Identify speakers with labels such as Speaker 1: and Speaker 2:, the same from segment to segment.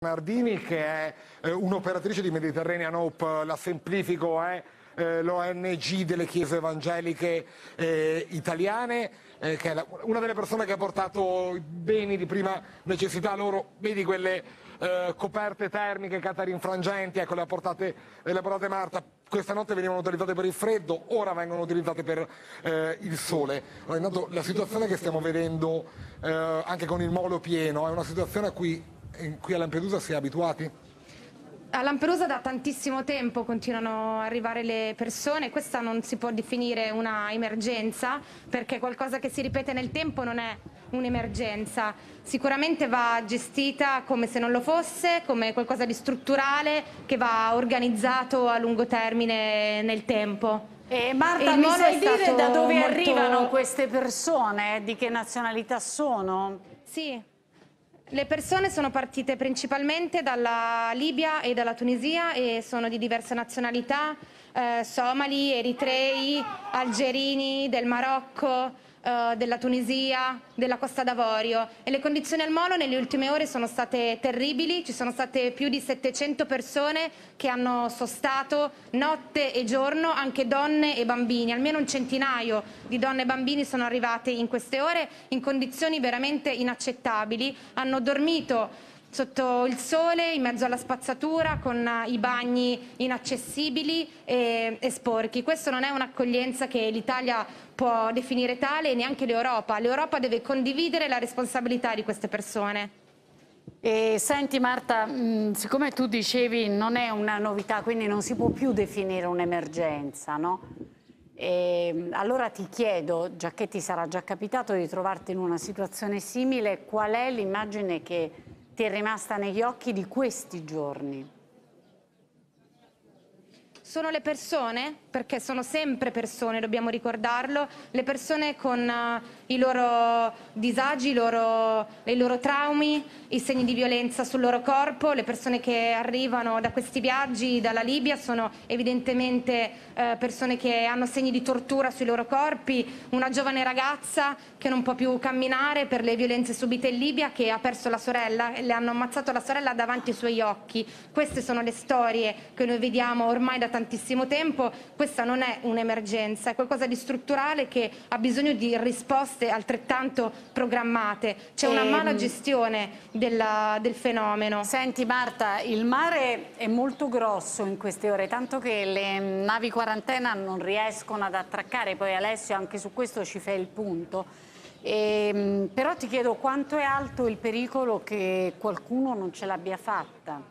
Speaker 1: Nardini, che è un'operatrice di Mediterranean Hope, la semplifico, è l'ONG delle chiese evangeliche italiane, che è una delle persone che ha portato i beni di prima necessità loro, vedi quelle coperte termiche, catarinfrangenti, ecco, le ha portate Marta. Questa notte venivano utilizzate per il freddo, ora vengono utilizzate per il sole. Intanto, la situazione che stiamo vedendo anche con il molo pieno è una situazione in cui a Lampedusa si è abituati?
Speaker 2: A Lampedusa da tantissimo tempo continuano ad arrivare le persone, questa non si può definire una emergenza perché qualcosa che si ripete nel tempo non è un'emergenza, sicuramente va gestita come se non lo fosse, come qualcosa di strutturale che va organizzato a lungo termine nel tempo.
Speaker 3: Marta, mi sai dire da dove arrivano queste persone? Di che nazionalità sono?
Speaker 2: Sì. Le persone sono partite principalmente dalla Libia e dalla Tunisia e sono di diverse nazionalità, somali, eritrei, algerini, del Marocco, della Tunisia, della Costa d'Avorio, e le condizioni al molo nelle ultime ore sono state terribili. Ci sono state più di 700 persone che hanno sostato notte e giorno, anche donne e bambini, almeno un centinaio di donne e bambini sono arrivate in queste ore in condizioni veramente inaccettabili, hanno dormito sotto il sole, in mezzo alla spazzatura, con i bagni inaccessibili e sporchi. Questo non è un'accoglienza che l'Italia può definire tale, e neanche l'Europa. L'Europa deve condividere la responsabilità di queste persone.
Speaker 3: Senti Marta, siccome tu dicevi non è una novità, quindi non si può più definire un'emergenza, no? Allora ti chiedo, già che ti sarà già capitato di trovarti in una situazione simile, qual è l'immagine che ti è rimasta negli occhi di questi giorni?
Speaker 2: Sono le persone, perché sono sempre persone, dobbiamo ricordarlo, le persone con i loro disagi, i loro traumi, i segni di violenza sul loro corpo. Le persone che arrivano da questi viaggi dalla Libia sono evidentemente persone che hanno segni di tortura sui loro corpi, una giovane ragazza che non può più camminare per le violenze subite in Libia, che ha perso la sorella, le hanno ammazzato la sorella davanti ai suoi occhi. Queste sono le storie che noi vediamo ormai da tantissimo tempo. Questa non è un'emergenza, è qualcosa di strutturale che ha bisogno di risposte altrettanto programmate. C'è una mala gestione del fenomeno.
Speaker 3: Senti Marta, il mare è molto grosso in queste ore, tanto che le navi quarantena non riescono ad attraccare. Poi Alessio anche su questo ci fa il punto. Però ti chiedo, quanto è alto il pericolo che qualcuno non ce l'abbia fatta?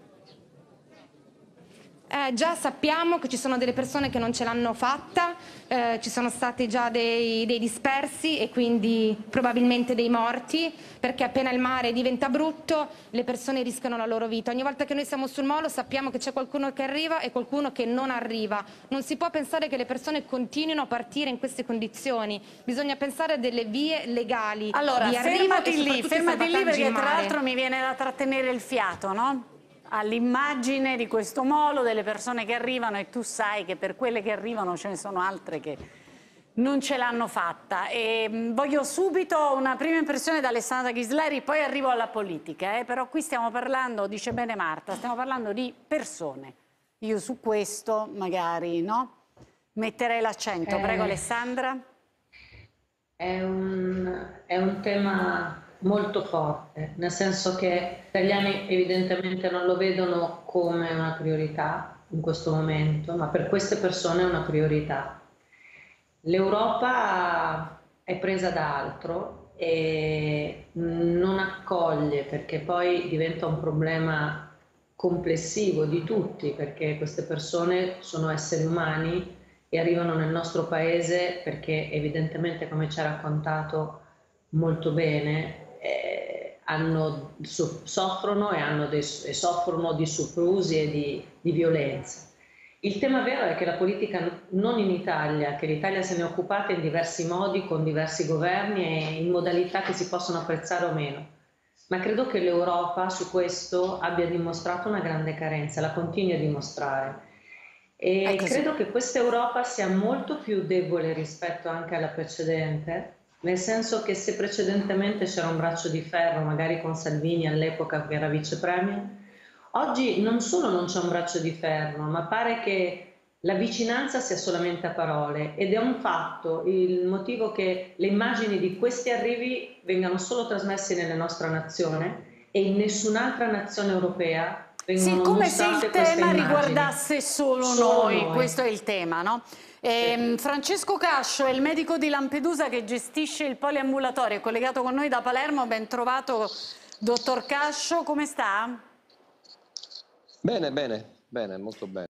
Speaker 2: Già sappiamo che ci sono delle persone che non ce l'hanno fatta, ci sono stati già dei dispersi e quindi probabilmente dei morti, perché appena il mare diventa brutto le persone rischiano la loro vita. Ogni volta che noi siamo sul molo sappiamo che c'è qualcuno che arriva e qualcuno che non arriva. Non si può pensare che le persone continuino a partire in queste condizioni, bisogna pensare a delle vie legali.
Speaker 3: Allora,
Speaker 2: di
Speaker 3: fermati lì perché tra
Speaker 2: mare.
Speaker 3: l'altro mi viene da trattenere il fiato, no? All'immagine di questo molo, delle persone che arrivano, e tu sai che per quelle che arrivano ce ne sono altre che non ce l'hanno fatta. Voglio subito una prima impressione da Alessandra Ghisleri, poi arrivo alla politica, però qui stiamo parlando, dice bene Marta, stiamo parlando di persone. Io su questo magari, no? Metterei l'accento. Prego Alessandra.
Speaker 4: È un tema molto forte, nel senso che gli italiani evidentemente non lo vedono come una priorità in questo momento, ma per queste persone è una priorità. L'Europa è presa da altro e non accoglie, perché poi diventa un problema complessivo di tutti, perché queste persone sono esseri umani e arrivano nel nostro paese perché evidentemente, come ci ha raccontato molto bene, soffrono e soffrono di soprusi e di violenza. Il tema vero è che la politica, non in Italia, che l'Italia se ne è occupata in diversi modi, con diversi governi e in modalità che si possono apprezzare o meno, ma credo che l'Europa su questo abbia dimostrato una grande carenza, la continui a dimostrare. E credo che questa Europa sia molto più debole rispetto anche alla precedente, nel senso che se precedentemente c'era un braccio di ferro, magari con Salvini all'epoca che era vice premier, oggi non solo non c'è un braccio di ferro, ma pare che la vicinanza sia solamente a parole, ed è un fatto il motivo che le immagini di questi arrivi vengano solo trasmesse nella nostra nazione e in nessun'altra nazione europea vengono
Speaker 3: Sì, come se
Speaker 4: mostrate
Speaker 3: il
Speaker 4: queste
Speaker 3: tema
Speaker 4: immagini.
Speaker 3: riguardasse solo noi, questo è il tema, no? Francesco Cascio è il medico di Lampedusa che gestisce il poliambulatorio, è collegato con noi da Palermo. Ben trovato, dottor Cascio, come sta?
Speaker 5: Bene, bene, bene, molto bene.